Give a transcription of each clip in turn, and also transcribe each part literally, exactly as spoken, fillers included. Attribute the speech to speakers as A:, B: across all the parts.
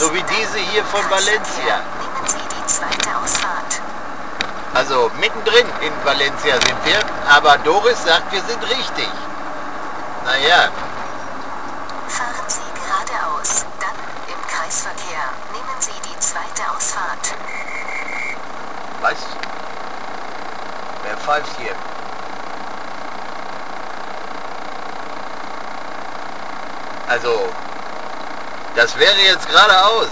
A: So wie diese hier von Valencia.
B: Nehmen Sie die zweite Ausfahrt.
A: Also mittendrin in Valencia sind wir, aber Doris sagt, wir sind richtig. Naja.
B: Fahren Sie geradeaus, dann im Kreisverkehr. Nehmen Sie die zweite Ausfahrt.
A: Was? Wer pfeift hier? Also, das wäre jetzt geradeaus.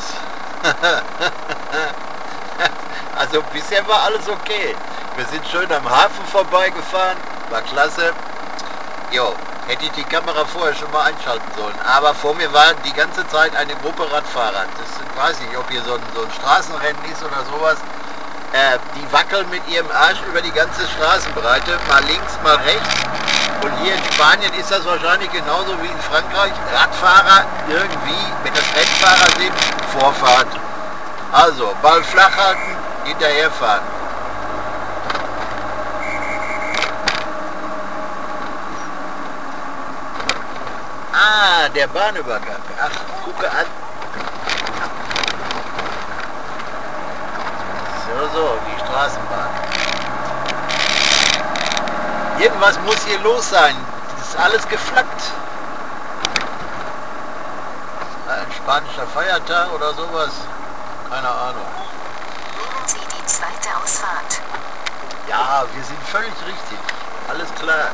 A: Also bisher war alles okay. Wir sind schön am Hafen vorbeigefahren, war klasse. Jo, hätte ich die Kamera vorher schon mal einschalten sollen. Aber vor mir war die ganze Zeit eine Gruppe Radfahrer. Das weiß ich, ob hier so ein, so ein Straßenrennen ist oder sowas. Äh, die wackeln mit ihrem Arsch über die ganze Straßenbreite, mal links, mal rechts. Und hier in Spanien ist das wahrscheinlich genauso wie in Frankreich. Radfahrer irgendwie, wenn das Rennfahrer sind, Vorfahrt. Also, Ball flach halten, hinterherfahren. Ah, der Bahnübergang. Ach, gucke an. So, so, die Straßenbahn. Irgendwas muss hier los sein. Das ist alles geflaggt. Ein spanischer Feiertag oder sowas. Keine Ahnung.
B: Nehmen Sie die zweite Ausfahrt.
A: Ja, wir sind völlig richtig. Alles klar.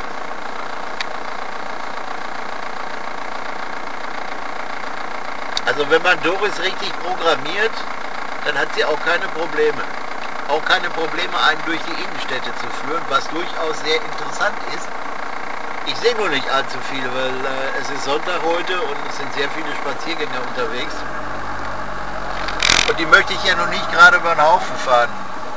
A: Also wenn man Doris richtig programmiert, dann hat sie auch keine Probleme. Auch keine Probleme, einen durch die Innenstädte zu führen, was durchaus sehr interessant ist. Ich sehe nur nicht allzu viele, weil äh, es ist Sonntag heute und es sind sehr viele Spaziergänger unterwegs. Und die möchte ich ja noch nicht gerade über den Haufen fahren.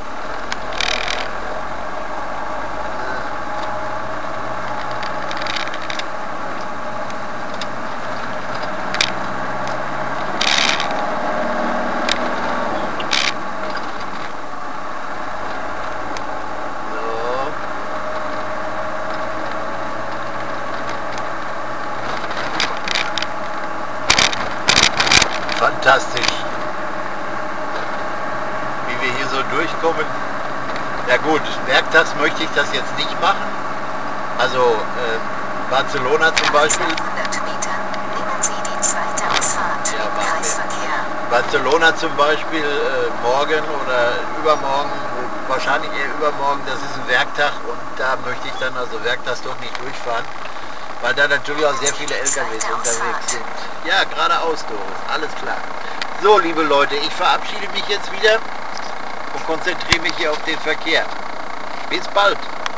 A: Fantastisch, wie wir hier so durchkommen. Ja gut, werktags möchte ich das jetzt nicht machen. Also äh, Barcelona zum Beispiel.
B: zweihundert Metern. Nehmen Sie die zweite Ausfahrt.
A: Ja,
B: im
A: machen wir.
B: Kreisverkehr.
A: Barcelona zum Beispiel äh, morgen oder übermorgen, wahrscheinlich eher übermorgen, das ist ein Werktag und da möchte ich dann also werktags doch nicht durchfahren, weil da natürlich auch sehr viele L K Ws unterwegs sind. Ja, geradeaus, Doris, alles klar. So, liebe Leute, ich verabschiede mich jetzt wieder und konzentriere mich hier auf den Verkehr. Bis bald.